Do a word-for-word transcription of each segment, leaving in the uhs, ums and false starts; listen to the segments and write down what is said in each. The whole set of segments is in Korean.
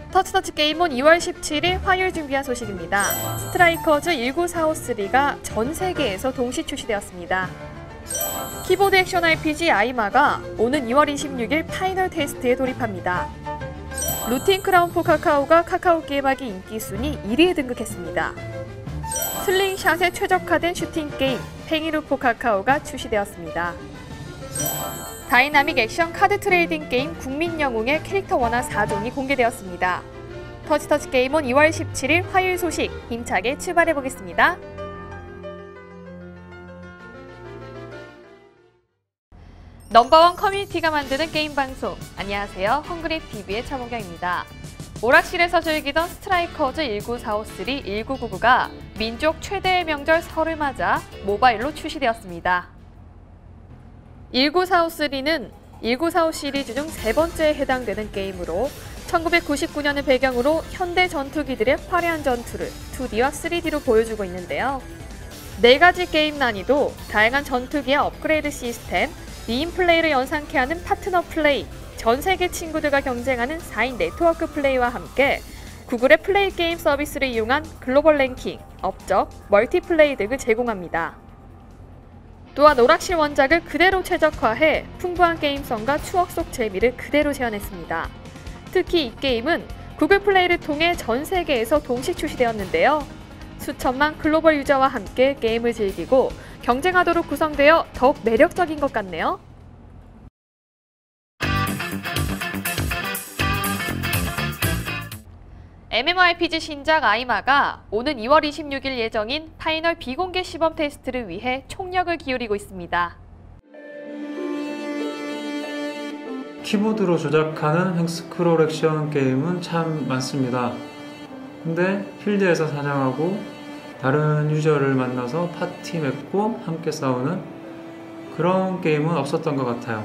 터치터치 게임은 이월 십칠일 화요일 준비한 소식입니다. 스트라이커즈 일구사오삼가 전 세계에서 동시 출시되었습니다. 키보드 액션 알피지 아이마가 오는 이월 이십육일 파이널 테스트에 돌입합니다. 루틴 크라운 포 카카오가 카카오 게임하기 인기 순위 일 위에 등극했습니다. 슬링샷에 최적화된 슈팅 게임 팽이루 포 카카오가 출시되었습니다. 다이나믹 액션 카드 트레이딩 게임 국민영웅의 캐릭터 원화 사 종이 공개되었습니다. 터치터치 게임은 이월 십칠일 화요일 소식 힘차게 출발해보겠습니다. 넘버원 커뮤니티가 만드는 게임 방송. 안녕하세요. 헝그리티비의 차범경입니다. 오락실에서 즐기던 스트라이커즈 일구사오삼, 일구구구가 민족 최대의 명절 설을 맞아 모바일로 출시되었습니다. 일구사오삼은 일구사오 시리즈 중 세 번째에 해당되는 게임으로 천구백구십구 년을 배경으로 현대 전투기들의 화려한 전투를 투디와 쓰리디로 보여주고 있는데요. 네 가지 게임 난이도, 다양한 전투기의 업그레이드 시스템, 이 인 플레이를 연상케 하는 파트너 플레이, 전 세계 친구들과 경쟁하는 사 인 네트워크 플레이와 함께 구글의 플레이 게임 서비스를 이용한 글로벌 랭킹, 업적, 멀티플레이 등을 제공합니다. 또한 오락실 원작을 그대로 최적화해 풍부한 게임성과 추억 속 재미를 그대로 재현했습니다. 특히 이 게임은 구글 플레이를 통해 전 세계에서 동시 출시되었는데요. 수천만 글로벌 유저와 함께 게임을 즐기고 경쟁하도록 구성되어 더욱 매력적인 것 같네요. 엠엠오알피지 신작 아이마가 오는 이월 이십육일 예정인 파이널 비공개 시범 테스트를 위해 총력을 기울이고 있습니다. 키보드로 조작하는 횡스크롤 액션 게임은 참 많습니다. 근데 필드에서 사냥하고 다른 유저를 만나서 파티 맺고 함께 싸우는 그런 게임은 없었던 것 같아요.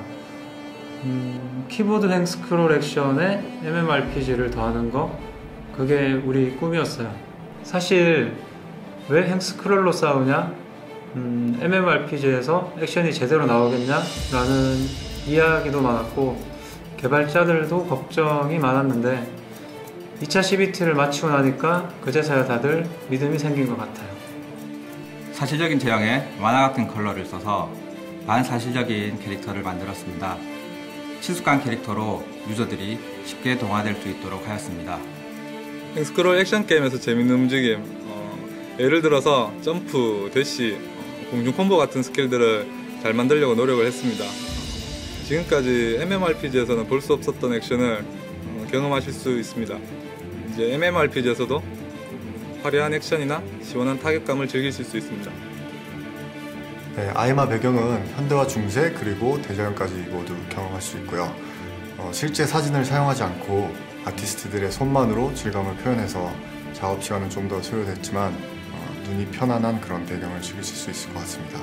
음, 키보드 횡스크롤 액션에 엠엠오알피지를 더하는 거, 그게 우리 꿈이었어요. 사실 왜 횡스크롤로 싸우냐? 음, 엠엠오알피지에서 액션이 제대로 나오겠냐? 라는 이야기도 많았고 개발자들도 걱정이 많았는데 이 차 씨비티를 마치고 나니까 그제서야 다들 믿음이 생긴 것 같아요. 사실적인 제형에 만화 같은 컬러를 써서 반사실적인 캐릭터를 만들었습니다. 친숙한 캐릭터로 유저들이 쉽게 동화될 수 있도록 하였습니다. 횡스크롤 액션 게임에서 재밌는 움직임, 어, 예를 들어서 점프, 대시, 어, 공중 콤보 같은 스킬들을 잘 만들려고 노력을 했습니다. 지금까지 엠엠오알피지에서는 볼 수 없었던 액션을 어, 경험하실 수 있습니다. 이제 엠엠오알피지에서도 화려한 액션이나 시원한 타격감을 즐기실 수 있습니다. 네, 아이마 배경은 현대와 중세 그리고 대자연까지 모두 경험할 수 있고요. 어, 실제 사진을 사용하지 않고 아티스트들의 손만으로 질감을 표현해서 작업 시간은 좀 더 소요됐지만 어, 눈이 편안한 그런 배경을 즐기실 수 있을 것 같습니다.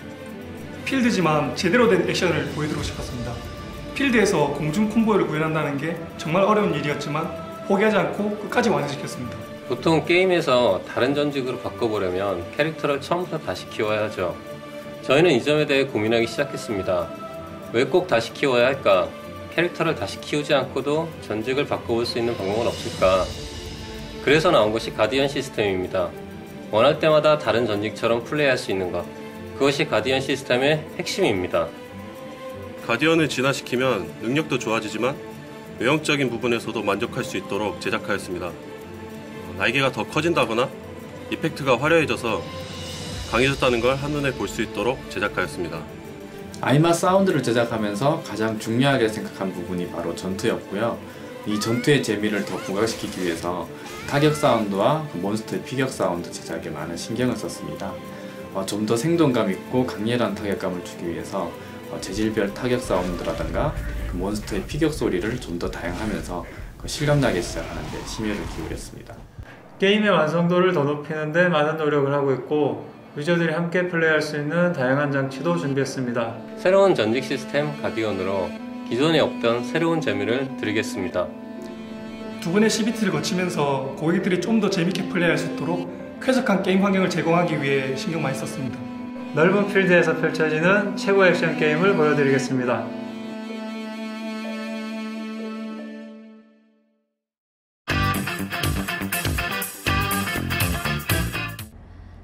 필드지만 제대로 된 액션을 보여드리고 싶었습니다. 필드에서 공중 콤보를 구현한다는 게 정말 어려운 일이었지만 포기하지 않고 끝까지 완성시켰습니다. 보통 게임에서 다른 전직으로 바꿔보려면 캐릭터를 처음부터 다시 키워야 하죠. 저희는 이 점에 대해 고민하기 시작했습니다. 왜 꼭 다시 키워야 할까? 캐릭터를 다시 키우지 않고도 전직을 바꿔볼 수 있는 방법은 없을까? 그래서 나온 것이 가디언 시스템입니다. 원할 때마다 다른 전직처럼 플레이할 수 있는 것. 그것이 가디언 시스템의 핵심입니다. 가디언을 진화시키면 능력도 좋아지지만 외형적인 부분에서도 만족할 수 있도록 제작하였습니다. 날개가 더 커진다거나 이펙트가 화려해져서 강해졌다는 걸 한눈에 볼 수 있도록 제작하였습니다. 아이마 사운드를 제작하면서 가장 중요하게 생각한 부분이 바로 전투였고요. 이 전투의 재미를 더 부각시키기 위해서 타격 사운드와 몬스터의 피격 사운드 제작에 많은 신경을 썼습니다. 어, 좀 더 생동감 있고 강렬한 타격감을 주기 위해서 어, 재질별 타격 사운드라든가 그 몬스터의 피격 소리를 좀 더 다양하면서 그 실감나게 제작하는 데 심혈을 기울였습니다. 게임의 완성도를 더 높이는 데 많은 노력을 하고 있고 유저들이 함께 플레이할 수 있는 다양한 장치도 준비했습니다. 새로운 전직 시스템 가디언으로 기존에 없던 새로운 재미를 드리겠습니다. 두 번의 씨비티를 거치면서 고객들이 좀 더 재밌게 플레이할 수 있도록 쾌적한 게임 환경을 제공하기 위해 신경 많이 썼습니다. 넓은 필드에서 펼쳐지는 최고 액션 게임을 보여드리겠습니다.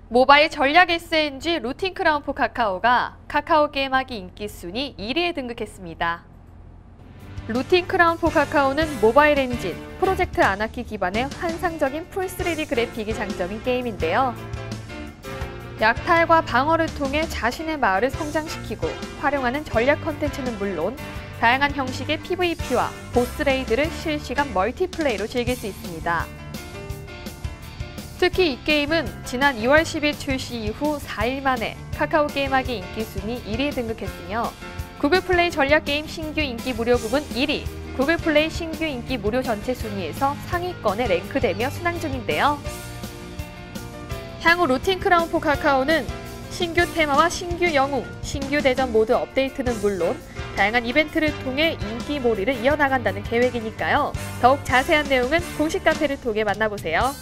모바일 전략 에스엔지 루팅 크라운 포 카카오가 카카오 게임하기 인기 순위 일 위에 등극했습니다. 루팅 크라운 포 카카오는 모바일 엔진, 프로젝트 아나키 기반의 환상적인 풀 쓰리디 그래픽이 장점인 게임인데요. 약탈과 방어를 통해 자신의 마을을 성장시키고 활용하는 전략 컨텐츠는 물론 다양한 형식의 피브이피와 보스 레이드를 실시간 멀티플레이로 즐길 수 있습니다. 특히 이 게임은 지난 이월 십일 출시 이후 사 일 만에 카카오 게임하기 인기 순위 일 위에 등극했으며 구글 플레이 전략 게임 신규 인기 무료 부분 일 위, 구글 플레이 신규 인기 무료 전체 순위에서 상위권에 랭크되며 순항 중인데요. 향후 루팅 크라운 포 카카오는 신규 테마와 신규 영웅, 신규 대전 모드 업데이트는 물론 다양한 이벤트를 통해 인기몰이를 이어나간다는 계획이니까요. 더욱 자세한 내용은 공식 카페를 통해 만나보세요.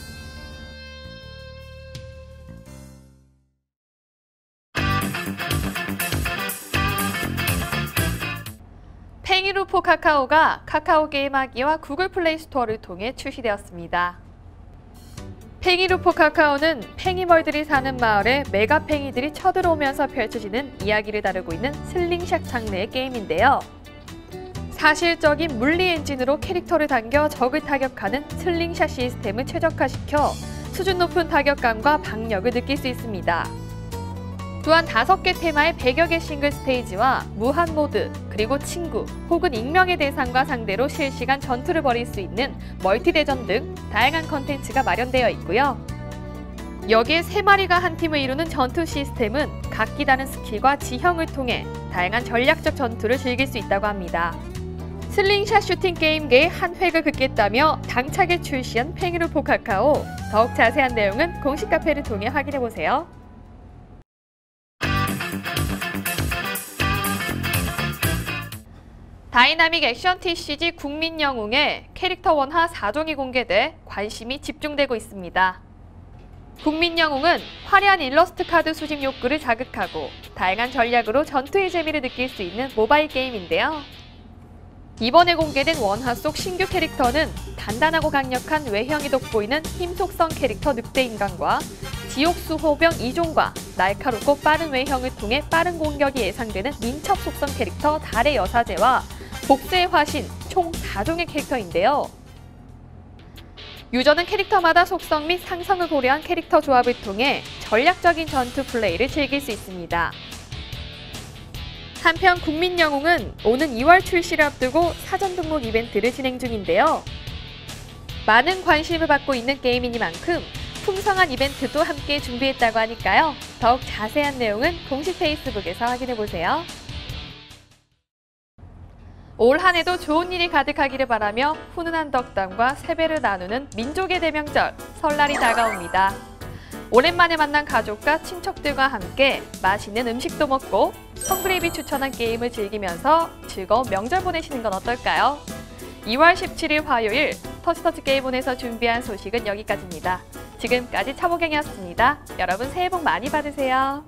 팽이루포 카카오가 카카오 게임하기와 구글 플레이 스토어를 통해 출시되었습니다. 팽이루포 카카오는 팽이벌들이 사는 마을에 메가 팽이들이 쳐들어오면서 펼쳐지는 이야기를 다루고 있는 슬링샷 장르의 게임인데요. 사실적인 물리 엔진으로 캐릭터를 당겨 적을 타격하는 슬링샷 시스템을 최적화시켜 수준 높은 타격감과 박력을 느낄 수 있습니다. 또한 다섯 개 테마의 백여 개 싱글 스테이지와 무한 모드, 그리고 친구 혹은 익명의 대상과 상대로 실시간 전투를 벌일 수 있는 멀티 대전 등 다양한 컨텐츠가 마련되어 있고요. 여기에 세 마리가 한 팀을 이루는 전투 시스템은 각기 다른 스킬과 지형을 통해 다양한 전략적 전투를 즐길 수 있다고 합니다. 슬링샷 슈팅 게임계의 한 획을 긋겠다며 당차게 출시한 팽이루포 카카오. 더욱 자세한 내용은 공식 카페를 통해 확인해보세요. 다이나믹 액션 티씨지 국민영웅의 캐릭터 원화 사 종이 공개돼 관심이 집중되고 있습니다. 국민영웅은 화려한 일러스트 카드 수집 욕구를 자극하고 다양한 전략으로 전투의 재미를 느낄 수 있는 모바일 게임인데요. 이번에 공개된 원화 속 신규 캐릭터는 단단하고 강력한 외형이 돋보이는 힘 속성 캐릭터 늑대인간과 지옥수 호병 이 종과 날카롭고 빠른 외형을 통해 빠른 공격이 예상되는 민첩 속성 캐릭터 달의 여사제와 복수의 화신 총 사 종의 캐릭터인데요. 유저는 캐릭터마다 속성 및 상성을 고려한 캐릭터 조합을 통해 전략적인 전투 플레이를 즐길 수 있습니다. 한편 국민영웅은 오는 이월 출시를 앞두고 사전 등록 이벤트를 진행 중인데요. 많은 관심을 받고 있는 게임이니만큼 풍성한 이벤트도 함께 준비했다고 하니까요. 더욱 자세한 내용은 공식 페이스북에서 확인해보세요. 올 한 해도 좋은 일이 가득하기를 바라며 훈훈한 덕담과 세배를 나누는 민족의 대명절, 설날이 다가옵니다. 오랜만에 만난 가족과 친척들과 함께 맛있는 음식도 먹고 헝그레이비 추천한 게임을 즐기면서 즐거운 명절 보내시는 건 어떨까요? 이월 십칠일 화요일 터치터치 게임온에서 준비한 소식은 여기까지입니다. 지금까지 차보경이었습니다. 여러분 새해 복 많이 받으세요.